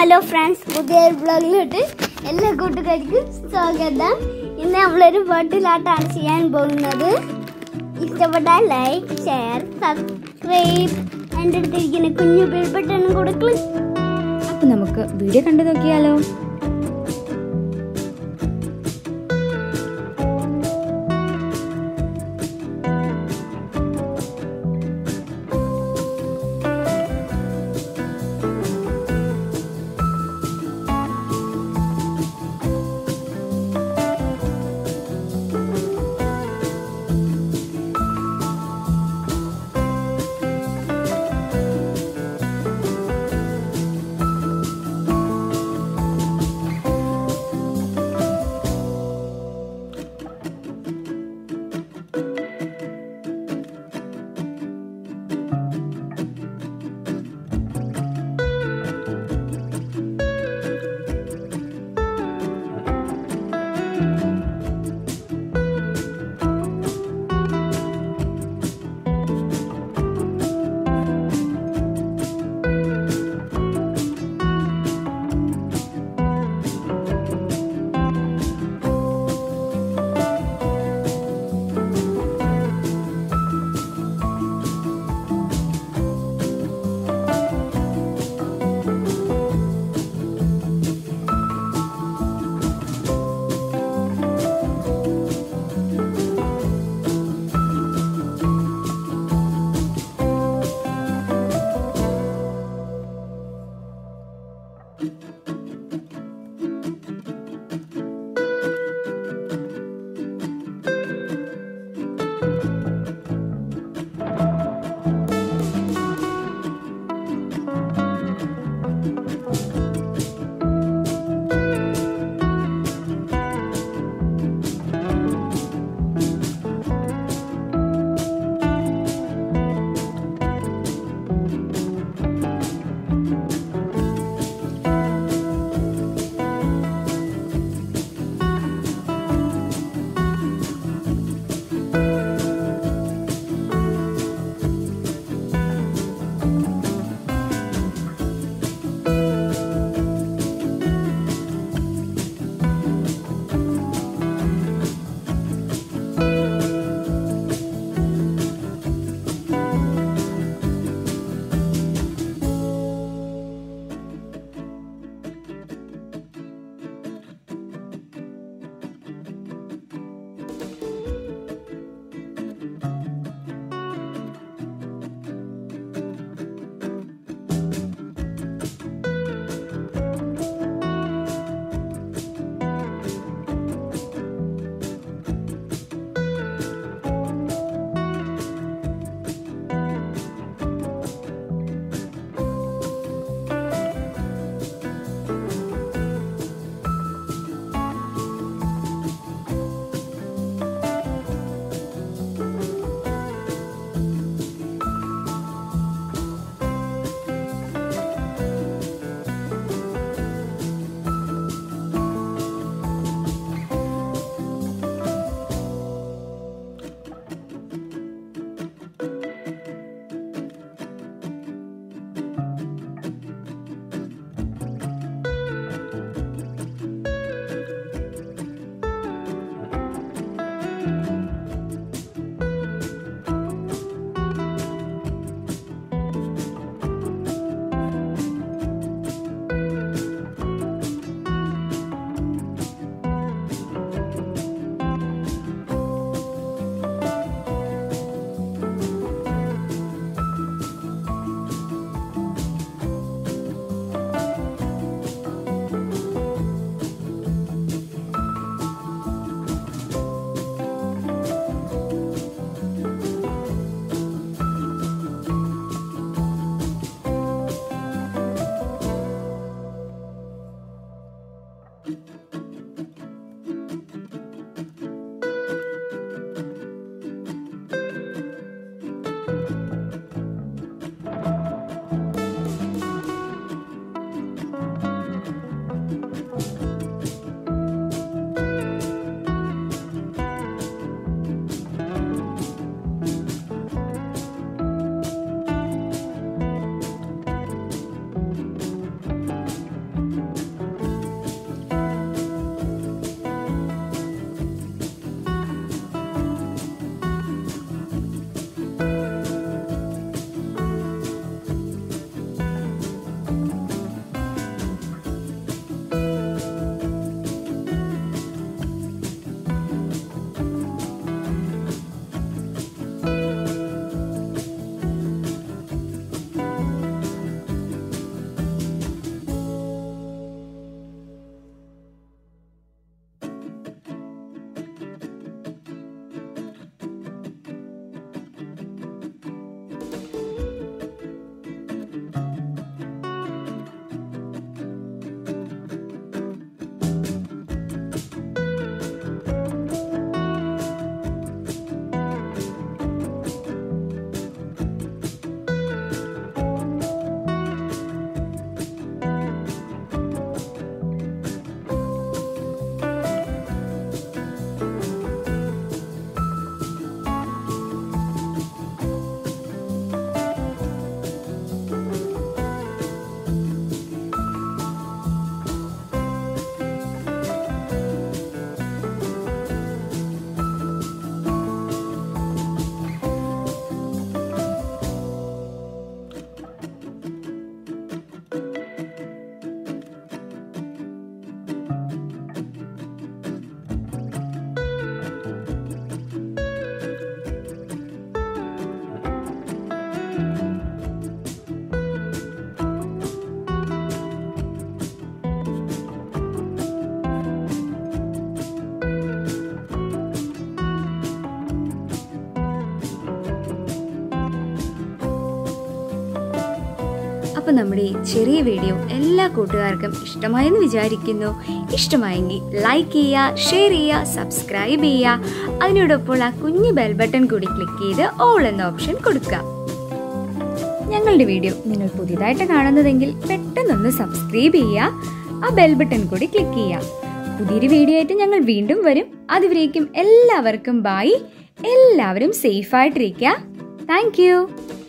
Hello friends, Creative Vlogs എല്ലാ കൂട്ടുകാർക്കും സ്വാഗതം. ഇന്ന് നമ്മളൊരു ബോട്ടിൽ ആർട്ടാണ് ചെയ്യാൻ പോകുന്നത്. ഇഷ്ടപ്പെട്ടാൽ ലൈക്ക്, ഷെയർ, സബ്സ്ക്രൈബ് എൻ്റെ അടുത്തിരിക്കുന്ന കുഞ്ഞു ബെൽ ബട്ടൺ കൂടെ ക്ലിക്ക്. അപ്പോൾ നമുക്ക് വീഡിയോ കണ്ടു നോക്കിയാലോ. അപ്പോൾ നമ്മുടെ ഈ ചെറിയ വീഡിയോ എല്ലാ കൂട്ടുകാർക്കും ഇഷ്ടമായെന്ന് വിചാരിക്കുന്നു. ഇഷ്ടമായെങ്കിൽ ലൈക്ക് ചെയ്യുക, ഷെയർ ചെയ്യുക, സബ്സ്ക്രൈബ് ചെയ്യുക. അതിനോടൊപ്പം ആ കുഞ്ഞു ബെൽ ബട്ടൺ കൂടി ക്ലിക്ക് ചെയ്ത് ഓൾ എന്ന ഓപ്ഷൻ കൊടുക്കുക. ഞങ്ങളുടെ വീഡിയോ നിങ്ങൾ പുതിയതായിട്ട് കാണുന്നതെങ്കിൽ പെട്ടെന്നൊന്ന് സബ്സ്ക്രൈബ് ചെയ്യുക, ആ ബെൽ ബട്ടൺ കൂടി ക്ലിക്ക് ചെയ്യുക. പുതിയൊരു വീഡിയോ ആയിട്ട് ഞങ്ങൾ വീണ്ടും വരും. അതുവരേക്കും എല്ലാവർക്കും ബൈ. എല്ലാവരും സേഫായിട്ടിരിക്കുക. Thank you.